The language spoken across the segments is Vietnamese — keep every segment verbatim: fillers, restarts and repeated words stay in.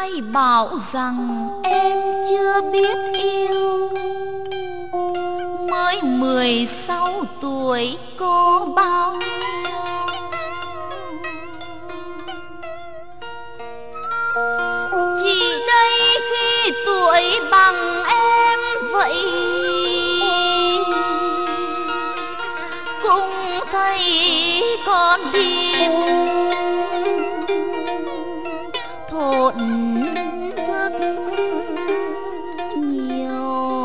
ai bảo rằng em chưa biết yêu, mới mười sáu tuổi có bao nhiêu. Chỉ đây khi tuổi bằng em vậy, cũng thấy con tim thổn thức nhiều.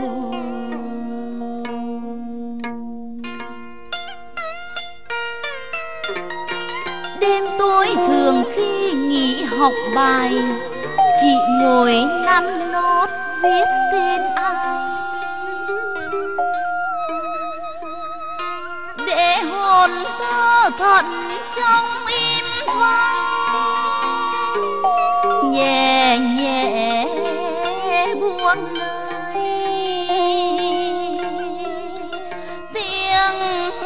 Đêm tối thường khi nghỉ học bài, chị ngồi nắn nót viết tên ai, để hồn thơ thận trong im vang, nhẹ nhẹ buông lời tiếng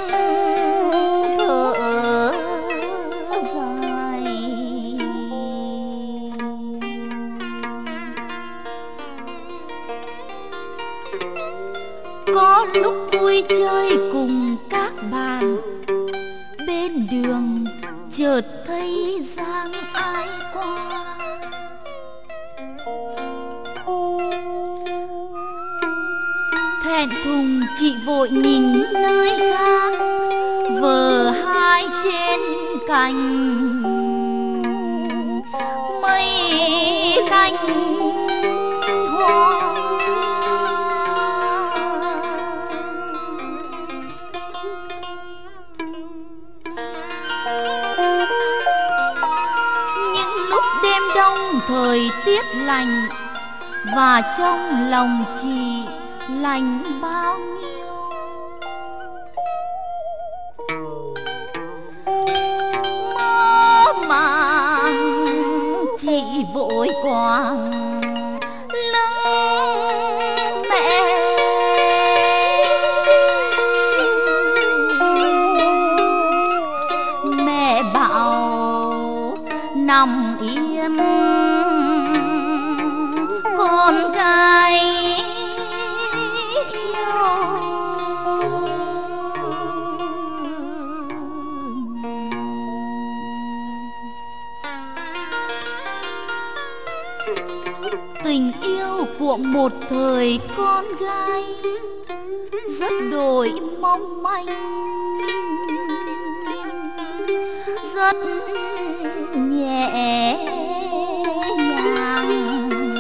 thở dài. Có lúc vui chơi cùng các bạn, bên đường chợt thấy dáng ai qua. Thẹn thùng chị vội nhìn nơi khác, vờ hai trên cành mây cánh hoa. Những lúc đêm đông thời tiết lạnh, và trong lòng chị lạnh bao nhiêu. Mơ màng chị vội quàng lưng mẹ, mẹ bảo nằm yên con gái yêu. Tình yêu của một thời con gái rất đổi mong manh, rất nhẹ nhàng.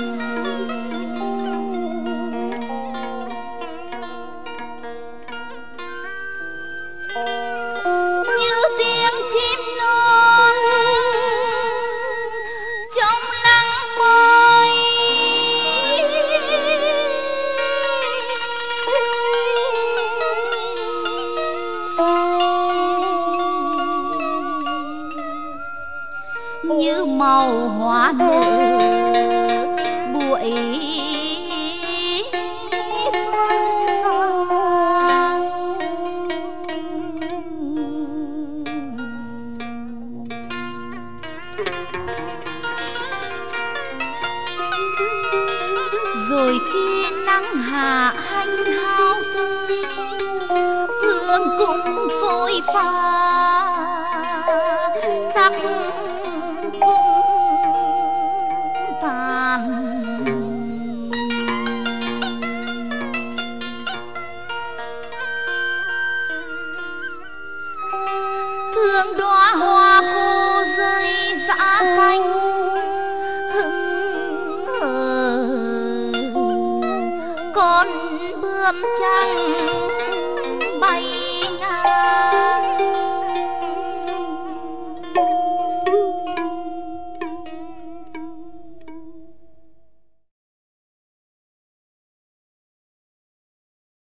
Như tiếng chim non trong nắng mới, như màu hoa nở buổi xuân sang. Rồi khi nắng hạ hanh hao tươi, hương cũng phôi pha sắc cũng tàn. Thương đóa hoa khô rơi rã cánh, hững hờ con bướm trắng